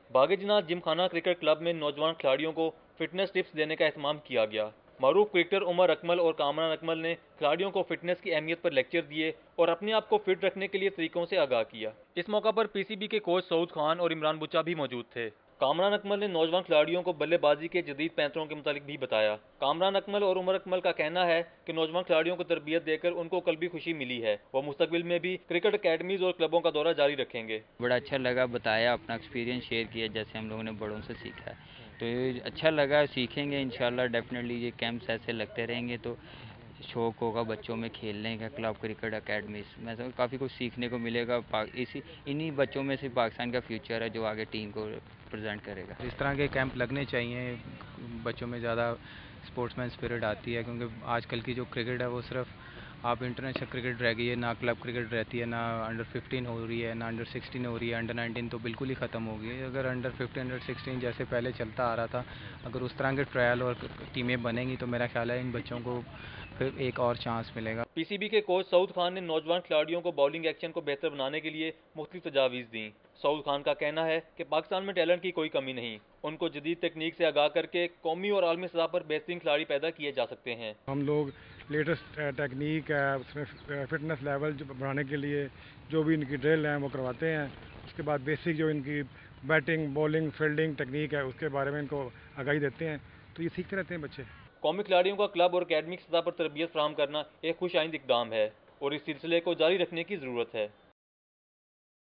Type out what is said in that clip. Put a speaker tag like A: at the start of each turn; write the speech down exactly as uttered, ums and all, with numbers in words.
A: बागेजनाथ Gymkhana cricket club में नौजवान खिलाड़ियों को फिटनेस टिप्स देने का एहतमाम किया गया। मरूफ क्रिकेटर उमर अकमल और कामरान अकमल ने खिलाड़ियों को फिटनेस की अहमियत पर लेक्चर दिए और अपने आप को फिट रखने के लिए तरीकों से आगाह किया। इस मौका पर पीसीबी के कोच सऊद खान और इमरान बुच्चा भी मौजूद थे। कामरान अकमल ने नौजवान खिलाड़ियों को बल्लेबाजी के जदीद पैंतरों के मुतालिक भी बताया। कामरान अकमल और उमर अकमल का कहना है कि नौजवान खिलाड़ियों को तरबियत देकर उनको कल्बी खुशी मिली है। वो मुस्तकबिल में भी क्रिकेट अकेडमीज और क्लबों का दौरा जारी रखेंगे।
B: बड़ा अच्छा लगा, बताया, अपना एक्सपीरियंस शेयर किया जैसे हम लोगों ने बड़ों से सीखा है, तो ये अच्छा लगा। सीखेंगे इंशाल्लाह, डेफिनेटली ये कैंप्स ऐसे लगते रहेंगे तो शौक होगा बच्चों में खेलने का। क्लब क्रिकेट अकेडमीज में तो काफ़ी कुछ सीखने को मिलेगा। इसी इन्हीं बच्चों में से पाकिस्तान का फ्यूचर है जो आगे टीम को प्रेजेंट करेगा।
C: इस तरह के कैंप लगने चाहिए, बच्चों में ज़्यादा स्पोर्ट्समैन स्पिरिट आती है, क्योंकि आजकल की जो क्रिकेट है वो सिर्फ आप इंटरनेशनल क्रिकेट रह गई है, ना क्लब क्रिकेट रहती है, ना अंडर फिफ्टीन हो रही है, ना अंडर सिक्सटीन हो रही है, अंडर नाइनटीन तो बिल्कुल ही ख़त्म हो गई है। अगर अंडर फिफ्टीन अंडर सिक्सटीन जैसे पहले चलता आ रहा था, अगर उस तरह के ट्रायल और टीमें बनेंगी तो मेरा ख्याल है इन बच्चों को फिर एक और चांस मिलेगा।
A: पीसीबी के कोच सऊद खान ने नौजवान खिलाड़ियों को बॉलिंग एक्शन को बेहतर बनाने के लिए मुख्तलिफ तजावीज़ दी। सऊद खान का कहना है कि पाकिस्तान में टैलेंट की कोई कमी नहीं, उनको जदीद तकनीक से आगाह करके कौमी और आलमी सतह पर बेहतरीन खिलाड़ी पैदा किए जा सकते हैं।
D: हम लोग लेटेस्ट टेक्निक है उसमें फिटनेस लेवल जो बढ़ाने के लिए जो भी इनकी ड्रिल हैं वो करवाते हैं। उसके बाद बेसिक जो इनकी बैटिंग बॉलिंग फील्डिंग टेक्निक है उसके बारे में इनको आगाही देते हैं, तो ये सीखते रहते हैं बच्चे।
A: कौमी खिलाड़ियों का क्लब और अकेडमिक सतह पर तरबियत फराहम करना एक खुश आइंद इकदाम है और इस सिलसिले को जारी रखने की ज़रूरत है।